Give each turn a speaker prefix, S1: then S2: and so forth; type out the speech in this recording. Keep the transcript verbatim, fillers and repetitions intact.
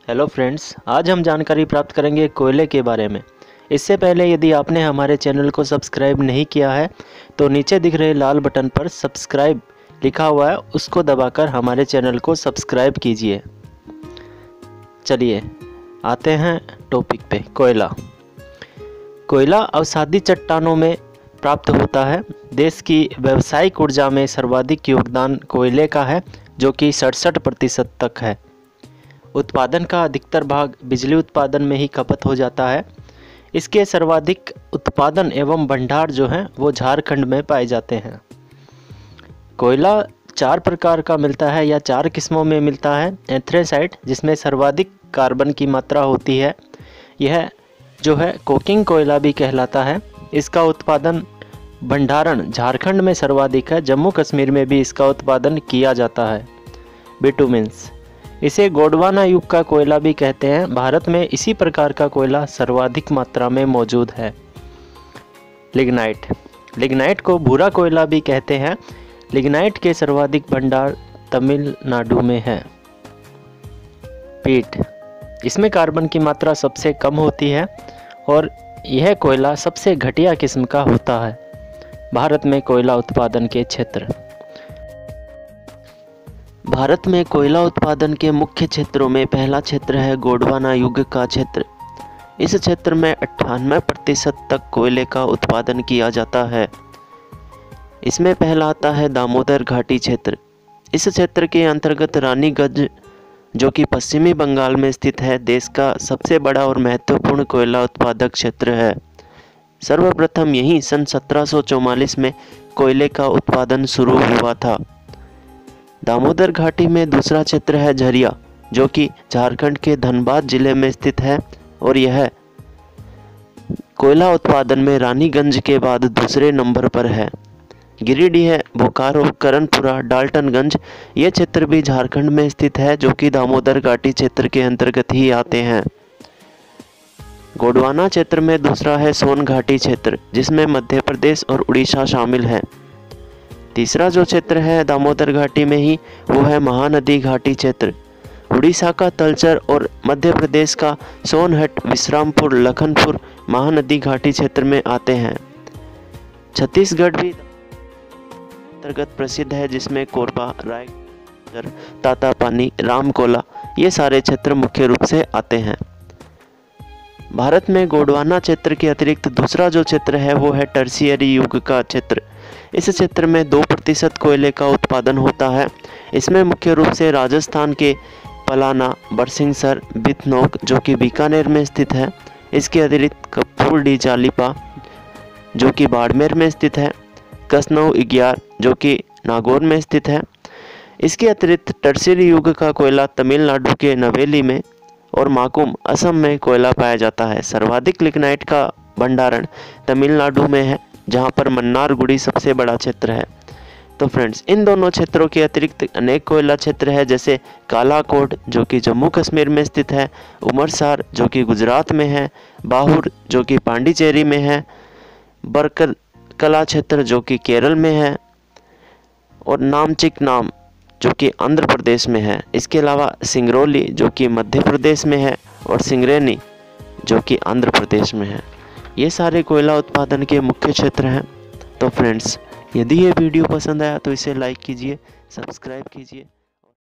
S1: Hello friends, आज हम जानकारी प्राप्त करेंगे कोयले के बारे में। इससे पहले यदि आपने हमारे चैनल को सब्सक्राइब नहीं किया है तो नीचे दिख रहे लाल बटन पर सब्सक्राइब लिखा हुआ है, उसको दबाकर हमारे चैनल को सब्सक्राइब कीजिए। चलिए आते हैं टॉपिक पे। कोयला कोयला अवसादी चट्टानों में प्राप्त होता है। देश की व्यावसायिक ऊर्जा में सर्वाधिक योगदान कोयले का है, जो कि सड़सठ प्रतिशत तक है। उत्पादन का अधिकतर भाग बिजली उत्पादन में ही खपत हो जाता है। इसके सर्वाधिक उत्पादन एवं भंडार जो हैं वो झारखंड में पाए जाते हैं। कोयला चार प्रकार का मिलता है या चार किस्मों में मिलता है। एंथ्रेसाइट, जिसमें सर्वाधिक कार्बन की मात्रा होती है, यह जो है कोकिंग कोयला भी कहलाता है। इसका उत्पादन भंडारण झारखंड में सर्वाधिक है। जम्मू कश्मीर में भी इसका उत्पादन किया जाता है। बिटुमिन्स, इसे गोंडवाना युग का कोयला भी कहते हैं। भारत में इसी प्रकार का कोयला सर्वाधिक मात्रा में मौजूद है। लिग्नाइट लिग्नाइट को भूरा कोयला भी कहते हैं। लिग्नाइट के सर्वाधिक भंडार तमिलनाडु में है। पीट, इसमें कार्बन की मात्रा सबसे कम होती है और यह कोयला सबसे घटिया किस्म का होता है। भारत में कोयला उत्पादन के क्षेत्र भारत में कोयला उत्पादन के मुख्य क्षेत्रों में पहला क्षेत्र है गोंडवाना युग का क्षेत्र। इस क्षेत्र में अट्ठानवे प्रतिशत तक कोयले का उत्पादन किया जाता है। इसमें पहला आता है दामोदर घाटी क्षेत्र। इस क्षेत्र के अंतर्गत रानीगंज, जो कि पश्चिमी बंगाल में स्थित है, देश का सबसे बड़ा और महत्वपूर्ण कोयला उत्पादक क्षेत्र है। सर्वप्रथम यहीं सन सत्रह सौ चौवालीस में कोयले का उत्पादन शुरू हुआ था। दामोदर घाटी में दूसरा क्षेत्र है झरिया, जो कि झारखंड के धनबाद जिले में स्थित है और यह कोयला उत्पादन में रानीगंज के बाद दूसरे नंबर पर है। गिरिडीह, बोकारो, करणपुरा, डाल्टनगंज ये क्षेत्र भी झारखंड में स्थित है, जो कि दामोदर घाटी क्षेत्र के अंतर्गत ही आते हैं। गोंडवाना क्षेत्र में दूसरा है सोन घाटी क्षेत्र, जिसमें मध्य प्रदेश और उड़ीसा शामिल है। तीसरा जो क्षेत्र है दामोदर घाटी में ही, वो है महानदी घाटी क्षेत्र। उड़ीसा का तलचर और मध्य प्रदेश का सोनहट, विश्रामपुर, लखनपुर महानदी घाटी क्षेत्र में आते हैं। छत्तीसगढ़ भी अंतर्गत प्रसिद्ध है, जिसमें कोरबा, रायगढ़, तातापानी, रामकोला ये सारे क्षेत्र मुख्य रूप से आते हैं। भारत में गोंडवाना क्षेत्र के अतिरिक्त दूसरा जो क्षेत्र है वो है टर्शियरी युग का क्षेत्र। इस क्षेत्र में दो प्रतिशत कोयले का उत्पादन होता है। इसमें मुख्य रूप से राजस्थान के पलाना, बरसिंहसर, बिथनोक, जो कि बीकानेर में स्थित है। इसके अतिरिक्त कपूरडी जालिपा, जो कि बाड़मेर में स्थित है। कसनऊ इग्यार, जो कि नागौर में स्थित है। इसके अतिरिक्त टर्शियरी युग का कोयला तमिलनाडु के नवेली में और माकुम, असम में कोयला पाया जाता है। सर्वाधिक लिग्नाइट का भंडारण तमिलनाडु में है, जहां पर मन्नारगुड़ी सबसे बड़ा क्षेत्र है। तो फ्रेंड्स, इन दोनों क्षेत्रों के अतिरिक्त अनेक कोयला क्षेत्र है, जैसे कालाकोट, जो कि जम्मू कश्मीर में स्थित है, उमरसार, जो कि गुजरात में है, बाहुर, जो कि पांडिचेरी में है, बरकल कला क्षेत्र, जो कि केरल में है, और नामचिक नाम, जो कि आंध्र प्रदेश में है। इसके अलावा सिंगरौली, जो कि मध्य प्रदेश में है, और सिंगरेनी, जो कि आंध्र प्रदेश में है। ये सारे कोयला उत्पादन के मुख्य क्षेत्र हैं। तो फ्रेंड्स, यदि ये वीडियो पसंद आया तो इसे लाइक कीजिए, सब्सक्राइब कीजिए।